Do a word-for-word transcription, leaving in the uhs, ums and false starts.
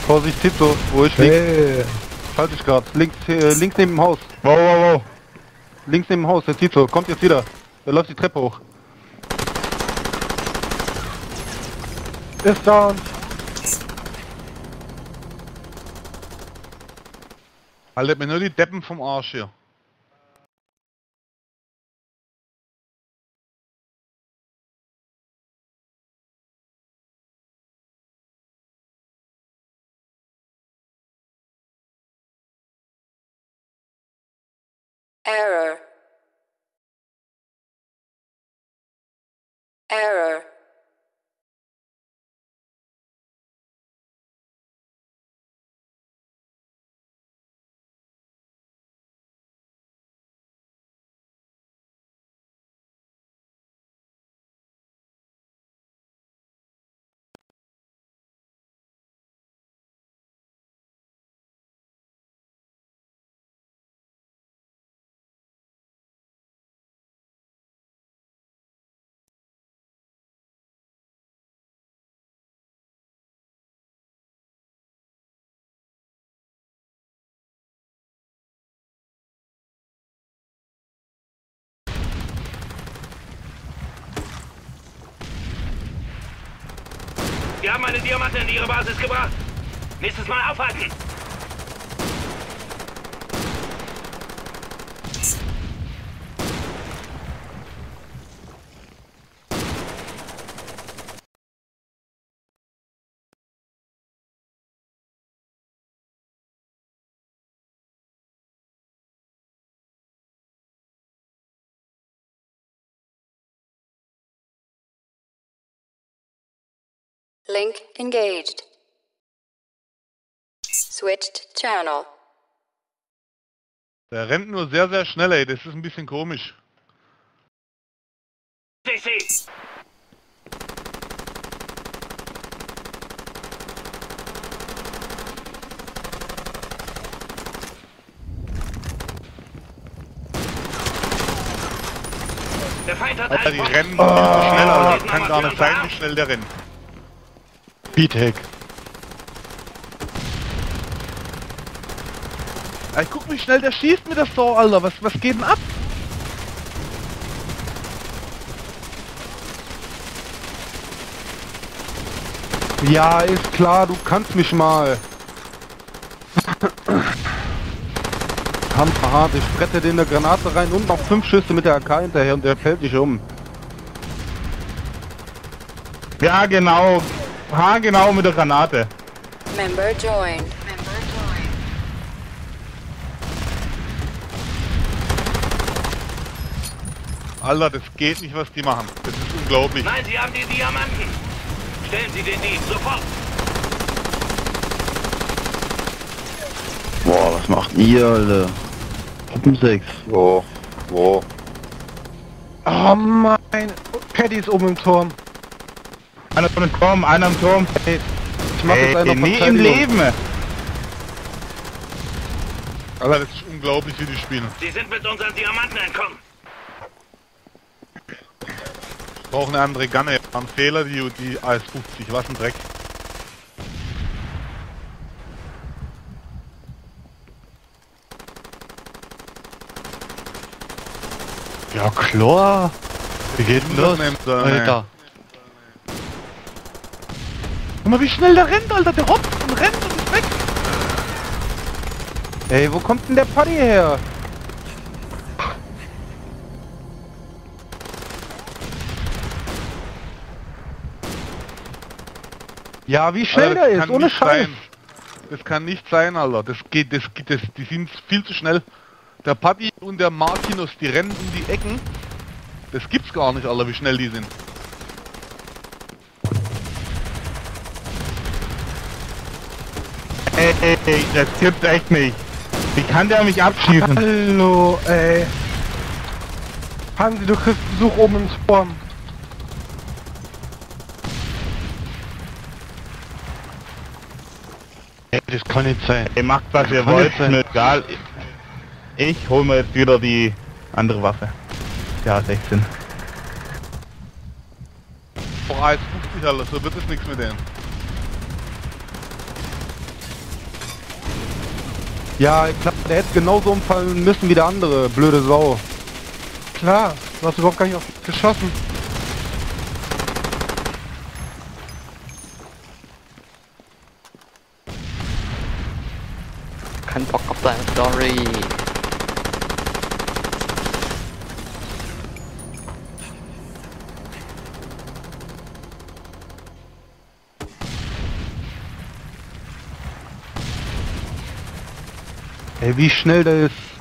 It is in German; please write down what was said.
Vorsicht, Tito, wo ich lieg. Hey. Halt dich grad. Links, äh, links neben dem Haus. Wow, wow, wow. Links neben dem Haus, der Tito. Kommt jetzt wieder. Der läuft die Treppe hoch. Ist down. Haltet mir nur die Deppen vom Arsch hier. Error. Error. Wir haben eine Diamante in ihre Basis gebracht. Nächstes Mal aufhalten. Link engaged. Switched channel. Der rennt nur sehr, sehr schnell, ey. Das ist ein bisschen komisch. C C. Der Feind hat Alter, einen die Box. rennen viel zu schnell, Alter. Das kann gar nicht sein, wie schnell der rennt. Beathack. Ja, ich guck, wie schnell der schießt mit der Saw, Alter. Was, was geht denn ab? Ja, ist klar, du kannst mich mal. Hammerhart, ich brette den eine Granate rein und noch fünf Schüsse mit der A K hinterher und der fällt dich um. Ja, genau. Ha, genau mit der Granate. Member joined. Alter, das geht nicht, was die machen. Das ist unglaublich. Nein, Sie haben die Diamanten. Stellen Sie den Dieb sofort. Boah, was macht ihr, Alter? Gruppen sechs. Wo? Wo? Oh mein... Paddy ist oben im Turm. Einer von dem Turm, einer im Turm. Hey, ich mach jetzt Ey, einen auf nie im Verteidigung. Leben. Alter, das ist unglaublich, wie die spielen. Sie sind mit unseren Diamanten entkommen. Ich brauche eine andere Gunne. War ein Fehler, die, die A S fünfzig. Was ein Dreck. Ja klar. Wie geht denn das? Alter. Guck mal, wie schnell der rennt, Alter. Der hoppt und rennt und ist weg. Ey, wo kommt denn der Paddy her? Ja, wie schnell Alter, der das ist, kann ohne nicht Scheiß. sein. Das kann nicht sein, Alter. Das geht, das geht, das, die sind viel zu schnell. Der Paddy und der Martinus, die rennen um die Ecken. Das gibt's gar nicht, Alter, wie schnell die sind. Ey, ey, ey, das gibt's echt nicht. Wie kann der mich abschießen? Hallo, ey. Hansi, du kriegst Besuch oben im Spawn. Ey, das kann nicht sein. Ihr macht was ihr Kann wollt, nicht sein. mir egal. Ich hol mir jetzt wieder die andere Waffe. Ja, sechzehn. Vor A S fünfzig, Alter, so wird es nichts mit denen. Ja, klar, der hätte genauso umfallen müssen wie der andere, blöde Sau. Klar, du hast überhaupt gar nicht auf mich geschossen. Kein Bock auf deine Story. Ey, wie schnell der ist.